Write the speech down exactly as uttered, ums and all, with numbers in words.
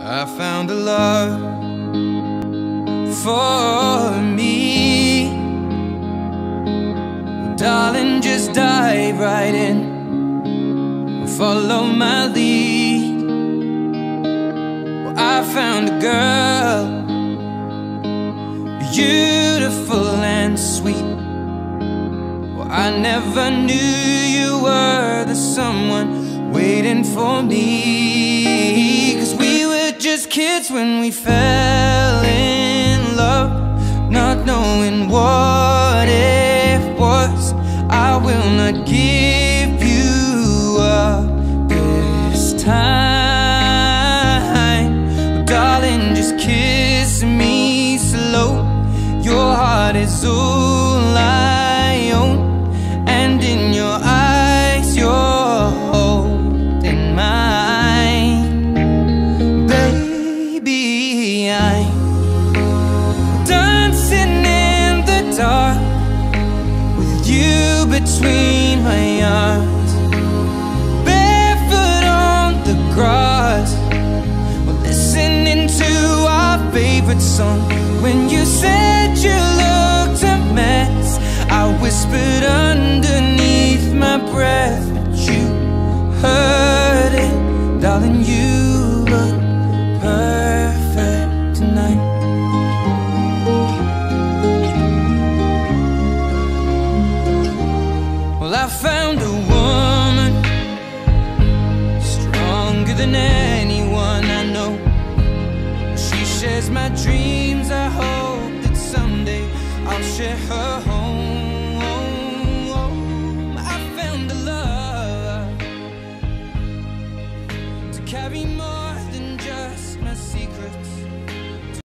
I found a love for me. Well, darling, just dive right in, follow my lead. Well, I found a girl, beautiful and sweet. Well, I never knew you were the someone waiting for me. 'Cause we were just kids when we fell in love, not knowing what it was. I will not give you up this time. Oh, darling, just kiss me slow. Your heart is all I own, and in your eyes you're holding mine. Baby, I'm dancing in the dark with you between my arms, barefoot on the grass, listening to our favorite song. When you said you looked a mess, I whispered underneath my breath, but you heard it. Darling, you look perfect tonight. Well, I found a woman stronger than anyone I know. She shares my dreams. I hope that someday I'll share her home. I found a love to carry more.